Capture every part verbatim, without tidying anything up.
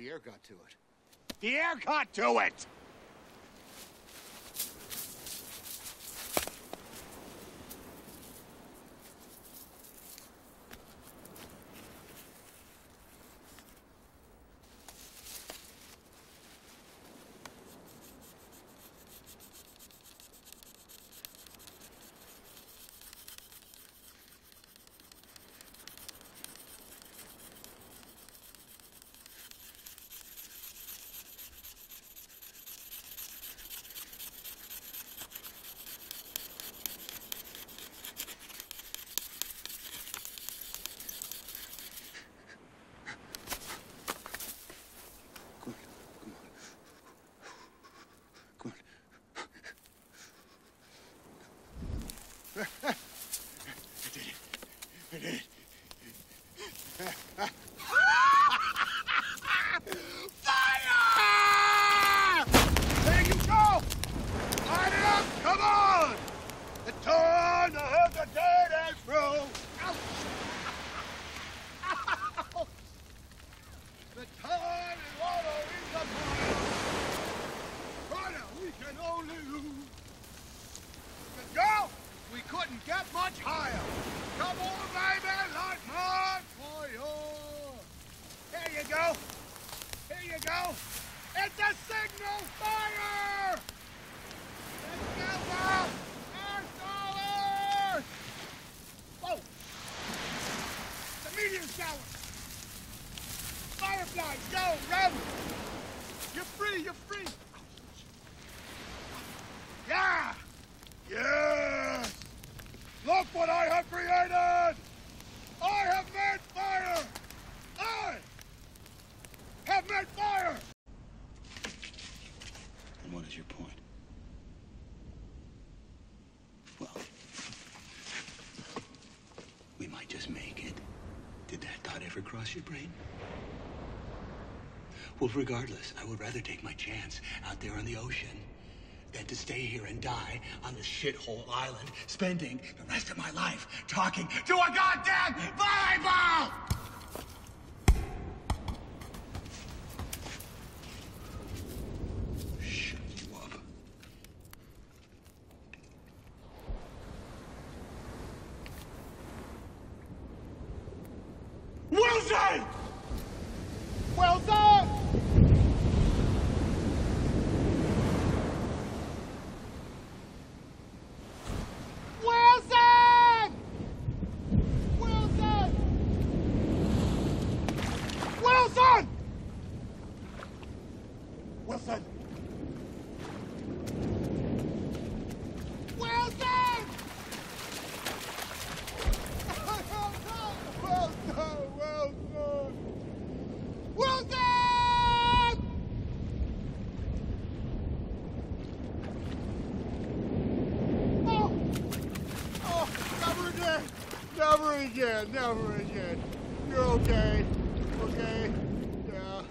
The air got to it. The air got to it! Cross your brain? Well, regardless, I would rather take my chance out there on the ocean than to stay here and die on this shithole island, spending the rest of my life talking to a goddamn volleyball! Shut you up. Wilson! Wilson! Wilson! Wilson! Wilson! Wilson! Wilson! Never again, never again. You're okay, okay? Yeah.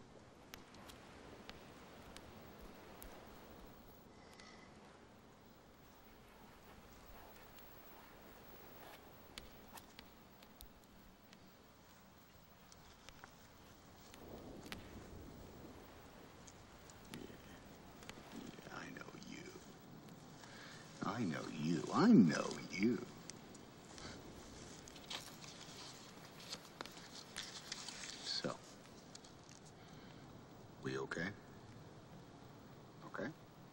Yeah, I know you. I know you. I know you. We okay? Okay?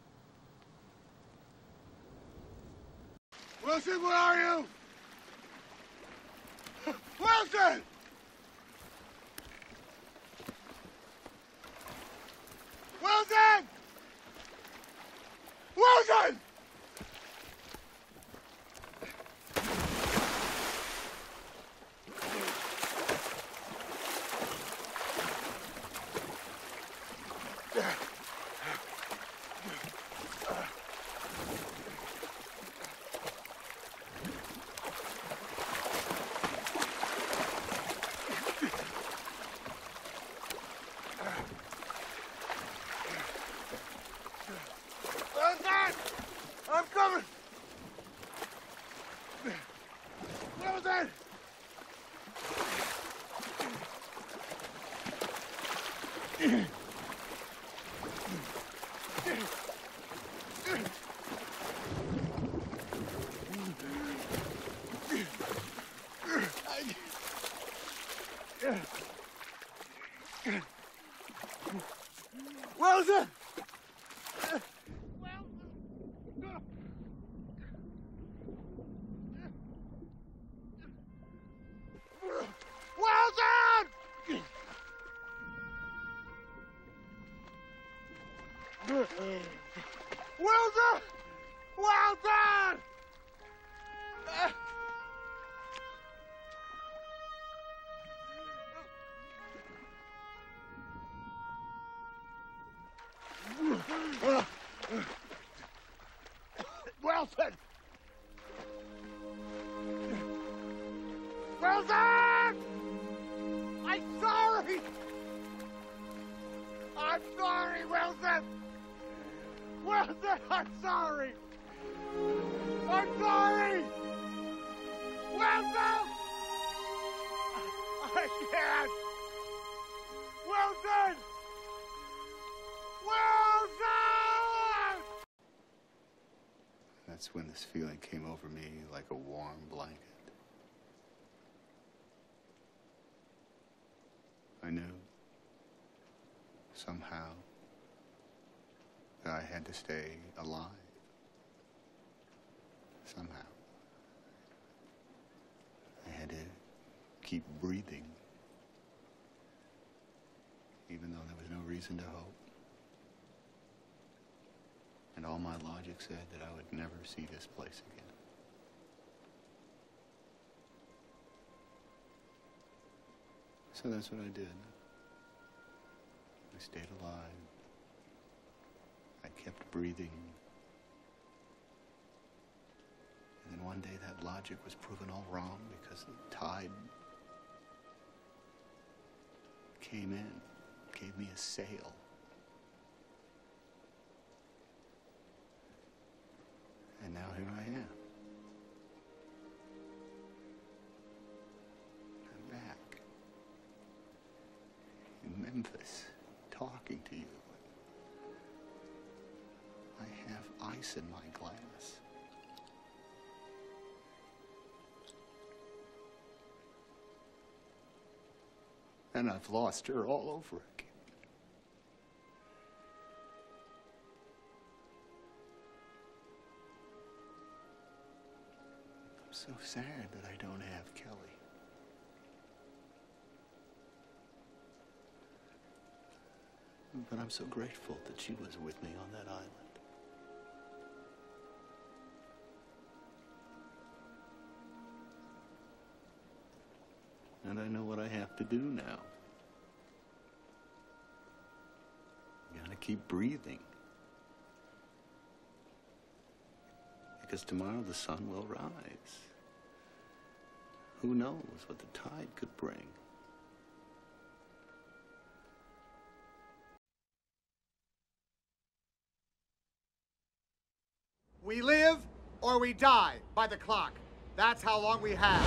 Wilson, where are you? Wilson! Wilson! Wilson! Wilson! Wilson! Wilson! I'm sorry! I'm sorry, Wilson! Wilson, I'm sorry! I'm sorry! Wilson! I can't! Wilson! Wilson! That's when this feeling came over me like a warm blanket. I knew, somehow, that I had to stay alive. Somehow. I had to keep breathing, even though there was no reason to hope. And all my logic said that I would never see this place again. So that's what I did. I stayed alive. I kept breathing. And then one day that logic was proven all wrong because the tide came in, gave me a sail. And now here I am. I'm back. In Memphis, talking to you. I have ice in my glass. And I've lost her all over again. I'm so sad that I don't have Kelly. But I'm so grateful that she was with me on that island. And I know what I have to do now. I gotta keep breathing. Because tomorrow the sun will rise. Who knows what the tide could bring? We live or we die by the clock. That's how long we have.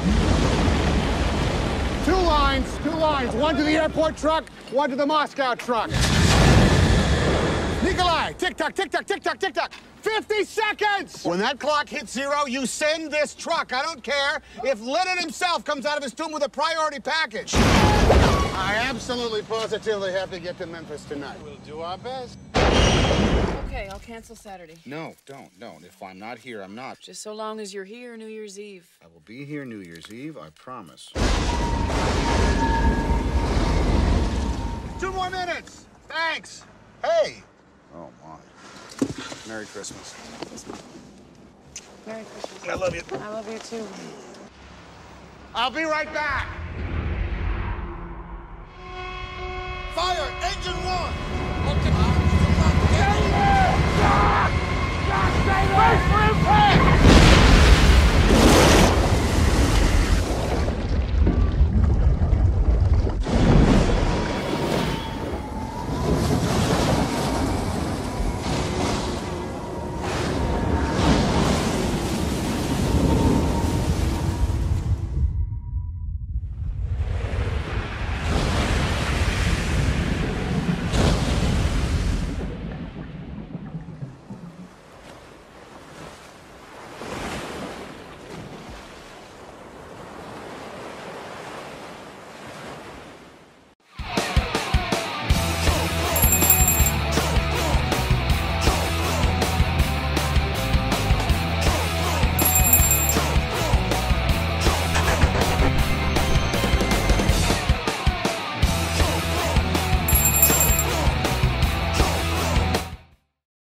Two lines, two lines. One to the airport truck, one to the Moscow truck. Nikolai, tick-tock, tick-tock, tick-tock, tick-tock. fifty seconds! When that clock hits zero, you send this truck. I don't care if Lenin himself comes out of his tomb with a priority package. I absolutely, positively have to get to Memphis tonight. We'll do our best. Okay, I'll cancel Saturday. No, don't, don't. If I'm not here, I'm not. Just so long as you're here New Year's Eve. I will be here New Year's Eve, I promise. Two more minutes. Thanks. Hey! Oh, my. Merry Christmas. Merry Christmas. I love you. I love you, too. I'll be right back. Fire! Engine one! Stay there! Stop! Stop! Stay there! Wait for